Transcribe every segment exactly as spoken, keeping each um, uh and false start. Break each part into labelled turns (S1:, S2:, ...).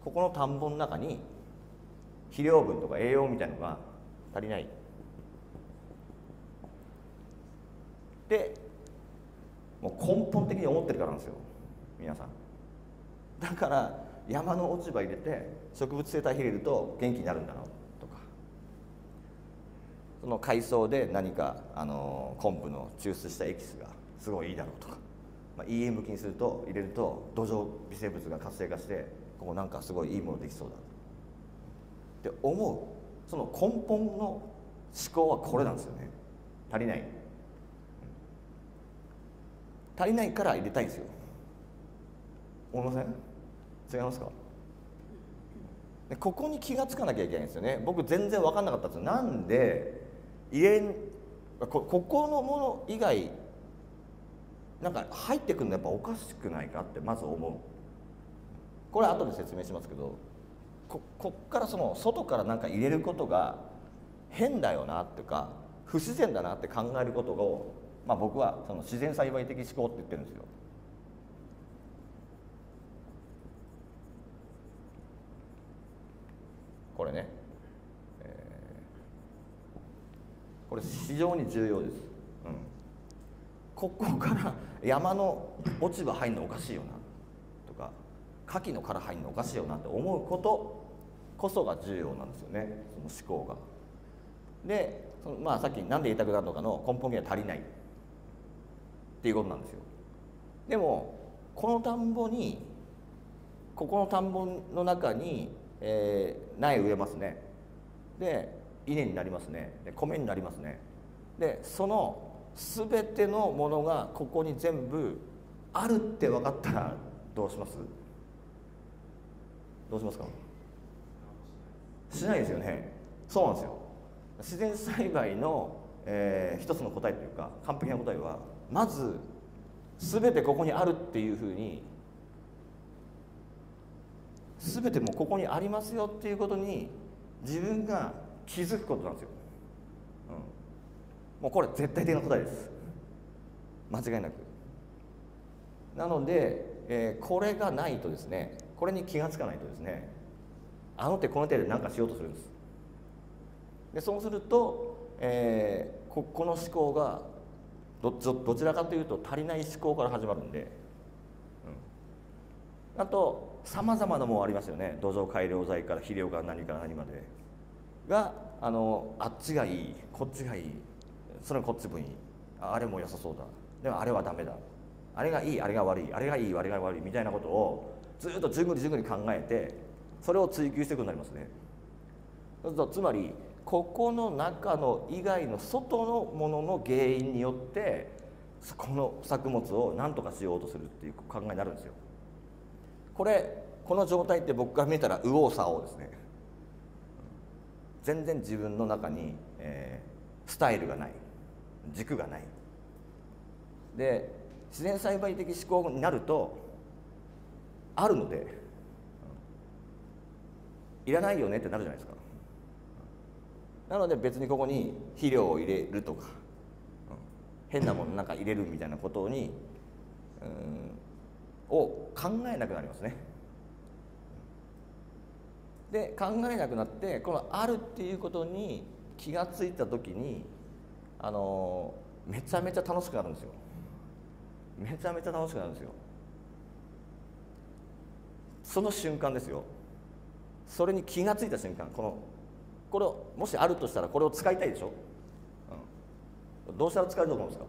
S1: ここの田んぼの中に肥料分とか栄養みたいなのが足りないで、もう根本的に思ってるからなんですよ皆さん。だから山の落ち葉入れて植物性体肥入れると元気になるんだなとか、その海藻で何かあの昆布の抽出したエキスがすごいいいだろうとか、まあ、いい塩向きにすると入れると土壌微生物が活性化してここなんかすごいいいものできそうだって思う、その根本の思考はこれなんですよね。足りない足りないから入れたいんですよ。思いません？違いますか？でここに気がつかなきゃいけないんですよね。僕全然分かんなかったんですよ。なんで入れん こ, ここのもの以外なんか入ってくるのやっぱおかしくないかってまず思う。これ後で説明しますけど、ここっからその外からなんか入れることが変だよなっていうか不自然だなって考えることを、まあ、僕はその自然栽培的思考って言ってるんですよ。これね、えー、これ非常に重要です、うん、ここから山の落ち葉入るのおかしいよなとか牡蠣の殻入るのおかしいよなって思うことこそが重要なんですよね、その思考が。でその、まあ、さっき何で言いたくなるのかの根本原因は足りないっていうことなんですよ。でもこの田んぼにここの田んぼの中にえー、苗植えますね。で稲になりますね。で米になりますね。でその全てのものがここに全部あるって分かったらどうします？どうしますか？しないですよね。そうなんですよ。自然栽培の、えー、一つの答えというか完璧な答えはまず全てここにあるっていうふうに全てもうここにありますよっていうことに自分が気づくことなんですよ、うん、もうこれ絶対的な答えです、間違いなく。なので、えー、これがないとですね、これに気がつかないとですね、あの手この手で何かしようとするんです。でそうすると、えー、こ, この思考が ど, どちらかというと足りない思考から始まるんで、うん、あとさまざまなものありますよね。土壌改良剤から肥料から何から何までがあのあっちがいいこっちがいいそれこっちもいい、あれも良さそうだ、でもあれはダメだ、あれがいいあれが悪い、あれがいいあれが悪いみたいなことをずっとじゅんぐりじゅんぐり考えてそれを追求していくようになりますね。そうするとつまりここの中の以外の外のものの原因によってこの作物を何とかしようとするっていう考えになるんですよ。これこの状態って僕が見たら右往左往ですね。全然自分の中に、えー、スタイルがない、軸がないで、自然栽培的思考になるとあるので、いらないよねってなるじゃないですか。なので別にここに肥料を入れるとか、変なものなんか入れるみたいなことにうんを考えなくなりますね。で考えなくなってこのあるっていうことに気がついた時にあのめちゃめちゃ楽しくなるんですよ。めちゃめちゃ楽しくなるんですよ。その瞬間ですよ。それに気がついた瞬間、このこれをもしあるとしたらこれを使いたいでしょ、うん、どうしたら使えると思うんですか？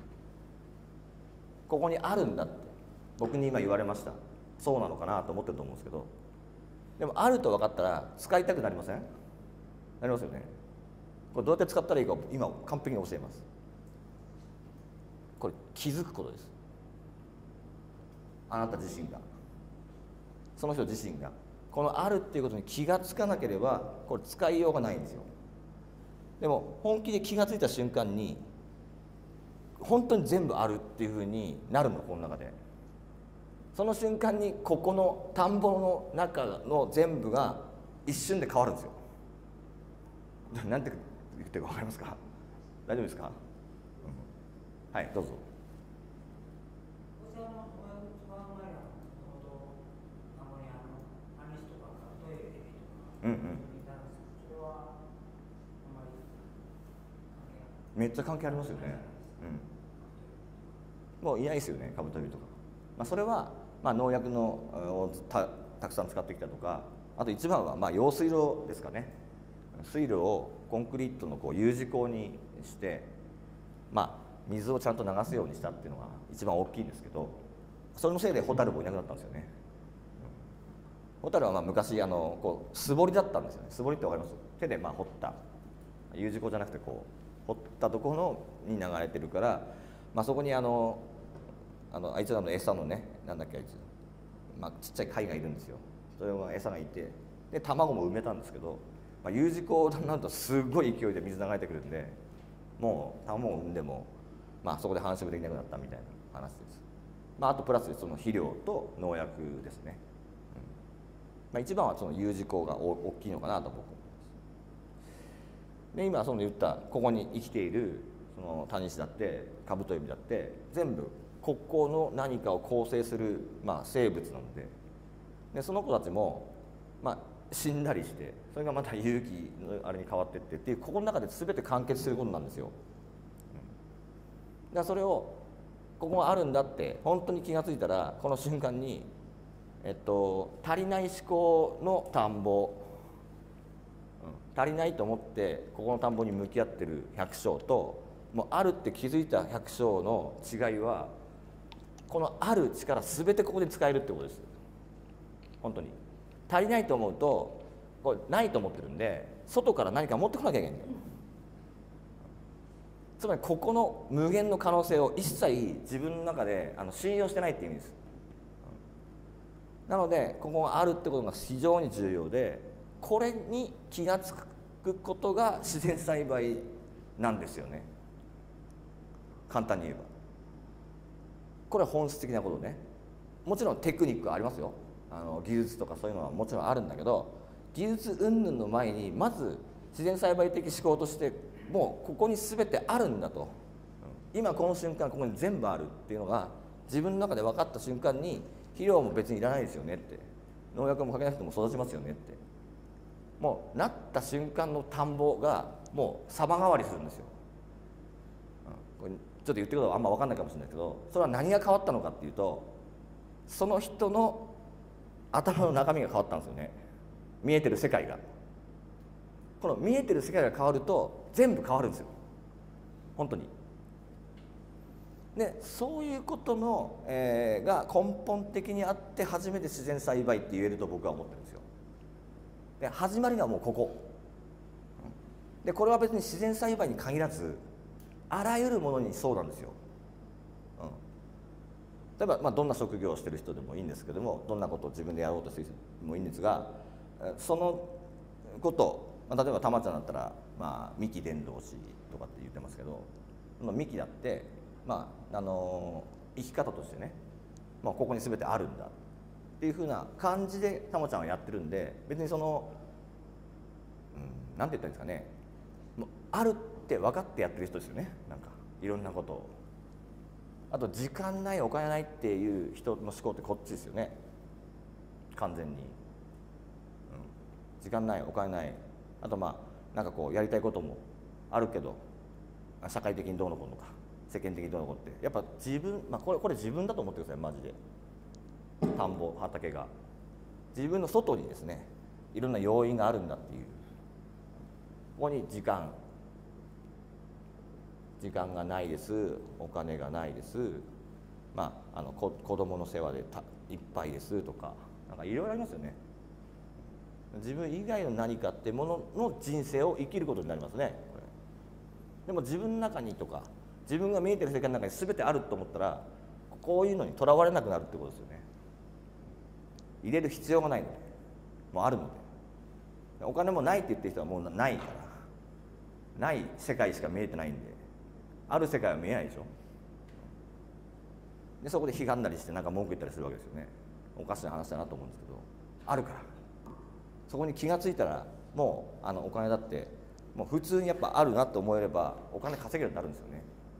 S1: ここにあるんだって僕に今言われました。そうなのかなと思ってると思うんですけど、でもあると分かったら使いたくなりません？なりますよね。これどうやって使ったらいいか今完璧に教えます。これ気づくことです。あなた自身が、その人自身がこのあるっていうことに気がつかなければこれ使いようがないんですよ。でも本気で気がついた瞬間に本当に全部あるっていうふうになるの、この中で。その瞬間にここの田んぼの中の全部が一瞬で変わるんですよ。なんて言ってるか分かりますか？大丈夫ですか？うん、はい、どうぞ。 うんうん、めっちゃ関係ありますよね。うん、もういないですよね、カブトビとか。まあ、それは、まあ、農薬のを た, たくさん使ってきたとか、あと一番はまあ用水路ですかね。水路をコンクリートのこう U 字工にして、まあ、水をちゃんと流すようにしたっていうのが一番大きいんですけど、それのせいでホタルもいなくなったんですよね。ホタルはまあ昔あのこう素掘りだったんですよね。素掘りってわかります？手でまあ掘った U 字工じゃなくてこう掘ったところに流れてるから、まあ、そこにあのあのあいつらの餌のね、なんだっけあいつ、まあ、ちっちゃい貝がいるんですよ。それが餌がいて、で卵も埋めたんですけど、まあ、U 字工になるとすごい勢いで水流れてくるんで、もう卵を産んでも、まあ、そこで繁殖できなくなったみたいな話です。まあ、あとプラスその肥料と農薬ですね。うん、まあ、一番はその U 字工が大きいのかなと僕は思います。で今その言ったここに生きているそのタニシだってカブトエビだって全部国交の何かを構成する、まあ、生物なので、でその子たちも、まあ、死んだりして、それがまた有機のあれに変わっていってっていう、ここの中で全て完結することなんですよ。だからそれをここがあるんだって本当に気が付いたら、この瞬間に、えっと、足りない思考の田んぼ、うん、足りないと思ってここの田んぼに向き合ってる百姓と、もうあるって気づいた百姓の違いは、このある力全てここで使えるってことです。本当に足りないと思うとこれないと思ってるんで、外から何か持ってこなきゃいけないんだよ。つまりここの無限の可能性を一切自分の中であの信用してないっていう意味です。なのでここがあるってことが非常に重要で、これに気が付くことが自然栽培なんですよね。簡単に言えばこれは本質的なことね。もちろんテクニックはありますよ。あの技術とかそういうのはもちろんあるんだけど、技術云々の前にまず自然栽培的思考として、もうここに全てあるんだと、今この瞬間ここに全部あるっていうのが自分の中で分かった瞬間に、肥料も別にいらないですよねって、農薬もかけなくても育ちますよねって、もうなった瞬間の田んぼがもう様変わりするんですよ。これちょっと言ってることはあんま分かんないかもしれないけど、それは何が変わったのかっていうと、その人の頭の中身が変わったんですよね。見えてる世界が、この見えてる世界が変わると全部変わるんですよ、本当に。でそういうことの、えー、が根本的にあって初めて自然栽培って言えると僕は思ってるんですよ。で始まりはもうここで、これは別に自然栽培に限らずあらゆるものにそうなんですよ。うん、例えば、まあ、どんな職業をしてる人でもいいんですけども、どんなことを自分でやろうとしてる人でもいいんですが、そのこと、まあ、例えばたまちゃんだったら、まあ、三木伝道師とかって言ってますけど、その三木だって、まああの生き方としてね、まあ、ここに全てあるんだっていうふうな感じでたまちゃんはやってるんで、別にその、うん、なんて言ったらいいんですかね、もうあるって分かってやってる人ですよね。なんかいろんなことを。あと時間ないお金ないっていう人の思考ってこっちですよね、完全に。うん、時間ないお金ない、あとまあなんかこうやりたいこともあるけど、社会的にどうのこうのか、世間的にどうのこうって、やっぱ自分、まあ、これこれ自分だと思ってください、マジで。田んぼ畑が自分の外にですね、いろんな要因があるんだっていう。ここに時間時間がないです、お金がないです、まあ、あの子供の世話でたいっぱいですとか、なんかいろいろありますよね。自分以外の何かってものの人生を生きることになりますね、これ。でも自分の中にとか自分が見えてる世界の中に全てあると思ったら、こういうのにとらわれなくなるってことですよね。入れる必要がないので、もうあるので。お金もないって言ってる人はもうないから、ない世界しか見えてないんで、ある世界は見えないでしょ。でそこで批判なりしてなんか文句言ったりするわけですよね。おかしな話だなと思うんですけど、あるから、そこに気が付いたら、もうあのお金だってもう普通にやっぱあるなと思えればお金稼げるようになるんですよね。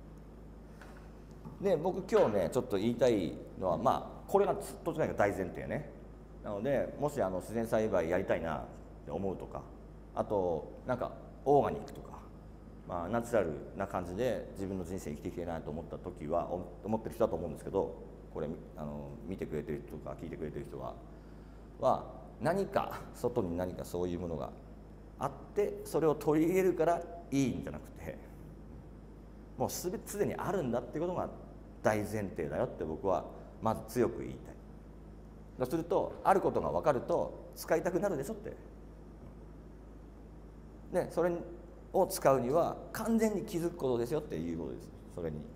S1: で僕今日ねちょっと言いたいのは、まあこれがとにかく大前提ね。なのでもしあの自然栽培やりたいな、 って思うとか、あとなんかオーガニックとか、まあ、ナチュラルな感じで自分の人生生きていきたいなと思った時は思ってる人だと思うんですけど、これあの見てくれてる人とか聞いてくれてる人はは何か外に何かそういうものがあってそれを取り入れるからいいんじゃなくて、もうすべすでにあるんだってことが大前提だよって僕はまず強く言いたい。そうするとあることが分かると使いたくなるでしょって。でそれを使うには完全に気づくことですよっていうことです。それに